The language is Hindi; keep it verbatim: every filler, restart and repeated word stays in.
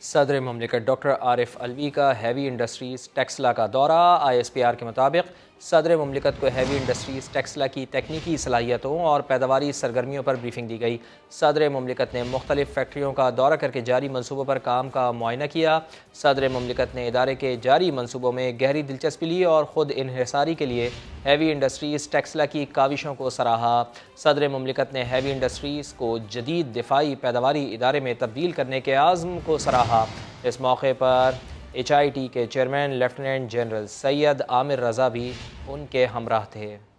सदर ममलिकत डॉक्टर आरिफ अलवी का हैवी इंडस्ट्रीज़ टेक्सला का दौरा। आई एस पी आर के मुताबिक सदर ममलिकत को हैवी इंडस्ट्रीज़ टेक्सला की तकनीकी सलाहियतों और पैदावारी सरगर्मियों पर ब्रीफिंग दी गई। सदर ममलिकत ने मुख्तलिफ फैक्ट्रियों का दौरा करके जारी मनसूबों पर काम का मुआयना किया। सदर ममलिकत ने इदारे के जारी मनसूबों में गहरी दिलचस्पी ली और ख़ुद इन्हिसारी के लिए हैवी इंडस्ट्रीज़ टेक्सला की काविशों को सराहा। सदर ममलिकत ने हैवी इंडस्ट्रीज़ को जदीद दिफाई पैदावारी इदारे में तब्दील करने के आज़म को सराहा। इस मौके पर एच आई टी के chairman lieutenant general Syed Aamir Raza भी उनके हमराह थे।